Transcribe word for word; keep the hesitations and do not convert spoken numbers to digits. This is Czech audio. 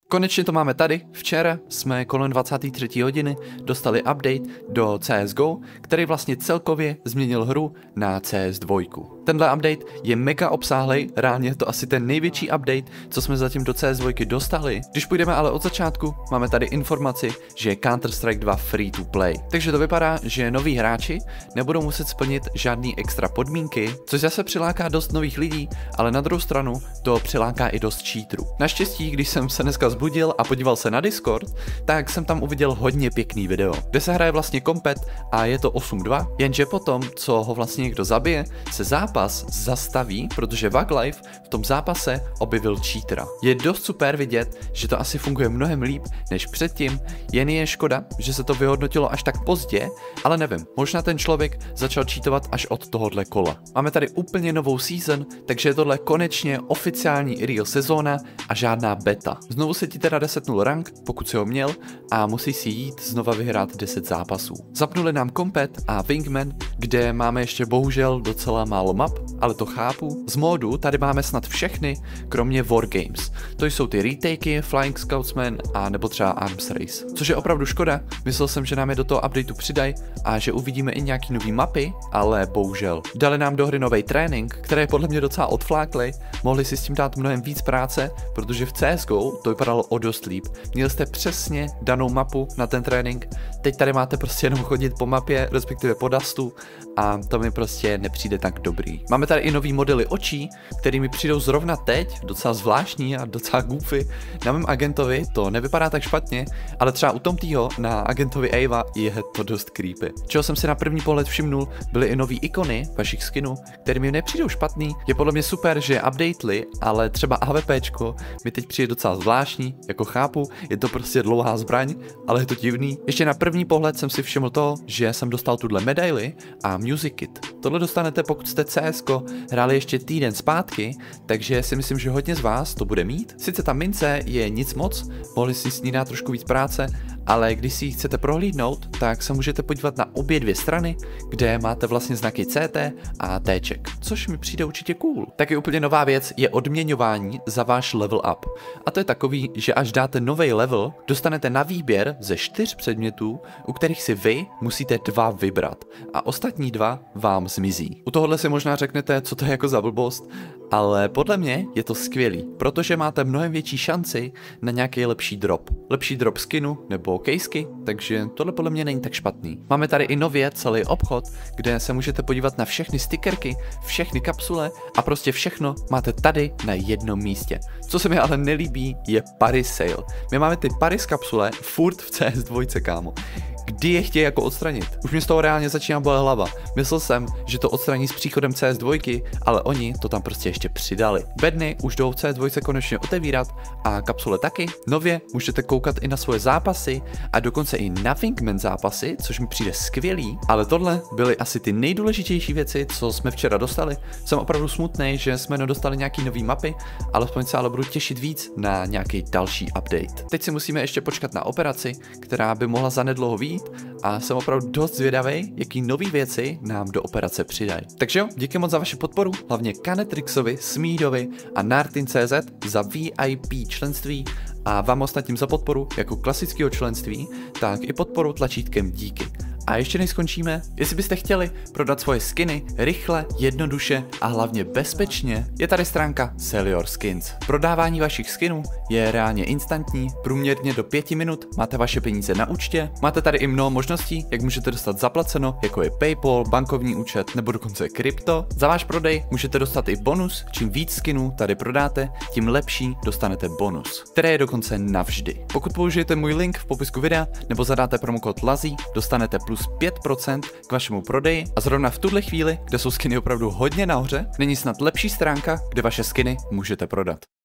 Konečně to máme tady. Včera jsme kolem dvacáté třetí hodiny dostali update do C S G O, který vlastně celkově změnil hru na C S dva. Tenhle update je mega obsáhlej, reálně je to asi ten největší update, co jsme zatím do C S dva dostali. Když půjdeme ale od začátku, máme tady informaci, že je Counter-Strike dva free to play. Takže to vypadá, že noví hráči nebudou muset splnit žádný extra podmínky, což zase přiláká dost nových lidí, ale na druhou stranu to přiláká i dost cheaterů. Naštěstí, když jsem se dneska zbudil a podíval se na Discord, tak jsem tam uviděl hodně pěkný video, kde se hraje vlastně kompet a je to osm dva, jenže potom, co ho vlastně někdo zabije, se zápas zastaví, protože Waglife v tom zápase objevil cheatera. Je dost super vidět, že to asi funguje mnohem líp než předtím, jen je škoda, že se to vyhodnotilo až tak pozdě, ale nevím, možná ten člověk začal cheatovat až od tohohle kola. Máme tady úplně novou season, takže je tohle konečně oficiální real sezóna a žádná beta. Znovu se ti teda resetnul rank, pokud si ho měl, a musí si jít znova vyhrát deset zápasů. Zapnuli nám kompet a Wingman, kde máme ještě bohužel docela málo map, ale to chápu. Z módu tady máme snad všechny, kromě Wargames. To jsou ty retakey, Flying Scoutsman a nebo třeba Arms Race. Což je opravdu škoda, myslel jsem, že nám je do toho updateu přidají a že uvidíme i nějaký nový mapy, ale bohužel. Dali nám do hry nový trénink, který je podle mě docela odfláklej, mohli si s tím dát mnohem víc práce, protože v C S G O to vypadalo o dost líp. Měli jste přesně danou mapu na ten trénink, teď tady máte prostě jenom chodit po mapě, respektive po dustu, a to mi prostě nepřijde tak dobrý. Máme tady i nový modely očí, který mi přijdou zrovna teď, docela zvláštní a docela goofy. Na mém agentovi to nevypadá tak špatně, ale třeba u Tomtyho na agentovi Ava je to dost creepy. Čeho jsem si na první pohled všimnul, byly i nový ikony vašich skinů, které mi nepřijdou špatný. Je podle mě super, že je updately, ale třeba AWPčko mi teď přijde docela zvláštní, jako chápu, je to prostě dlouhá zbraň, ale je to divný. Ještě na první pohled jsem si všiml to, že jsem dostal tuhle medaili a Music Kit. Tohle dostanete, pokud jste C S ko hráli ještě týden zpátky, takže si myslím, že hodně z vás to bude mít. Sice ta mince je nic moc, mohli si s ní dát trošku víc práce, ale když si ji chcete prohlídnout, tak se můžete podívat na obě dvě strany, kde máte vlastně znaky C T a Tček, což mi přijde určitě cool. Taky úplně nová věc je odměňování za váš level up. A to je takový, že až dáte nový level, dostanete na výběr ze čtyř předmětů, u kterých si vy musíte dva vybrat a ostatní dva vám zmizí. U tohohle si možná řeknete, co to je jako za blbost, ale podle mě je to skvělý, protože máte mnohem větší šanci na nějaký lepší drop. Lepší drop skinu nebo kejsky, takže tohle podle mě není tak špatný. Máme tady i nově celý obchod, kde se můžete podívat na všechny stickerky, všechny kapsule a prostě všechno máte tady na jednom místě. Co se mi ale nelíbí, je Paris Sale. My máme ty Paris kapsule furt v C S dva, kámo. Kdy je chtějí jako odstranit? Už mi z toho reálně začíná bolet hlava. Myslel jsem, že to odstraní s příchodem C S dva, ale oni to tam prostě ještě přidali. Bedny už jdou v C S dva konečně otevírat a kapsule taky. Nově můžete koukat i na svoje zápasy a dokonce i na Wingman zápasy, což mi přijde skvělý, ale tohle byly asi ty nejdůležitější věci, co jsme včera dostali. Jsem opravdu smutný, že jsme nedostali nějaký nový mapy, alespoň se ale budu těšit víc na nějaký další update. Teď si musíme ještě počkat na operaci, která by mohla zanedlouho vyjít, a jsem opravdu dost zvědavý, jaký nový věci nám do operace přidají. Takže jo, díky moc za vaši podporu, hlavně Kanetrixovi, Smídovi a Nartin tečka cé zet za V I P členství a vám ostatním za podporu jako klasického členství, tak i podporu tlačítkem díky. A ještě než skončíme, jestli byste chtěli prodat svoje skiny rychle, jednoduše a hlavně bezpečně, je tady stránka Sell Your Skins. Prodávání vašich skinů je reálně instantní, průměrně do pěti minut máte vaše peníze na účtě, máte tady i mnoho možností, jak můžete dostat zaplaceno, jako je PayPal, bankovní účet nebo dokonce krypto. Za váš prodej můžete dostat i bonus, čím víc skinů tady prodáte, tím lepší dostanete bonus, který je dokonce navždy. Pokud použijete můj link v popisku videa nebo zadáte promokód LAZY, dostanete plus pět procent k vašemu prodeji a zrovna v tuhle chvíli, kde jsou skiny opravdu hodně nahoře, není snad lepší stránka, kde vaše skiny můžete prodat.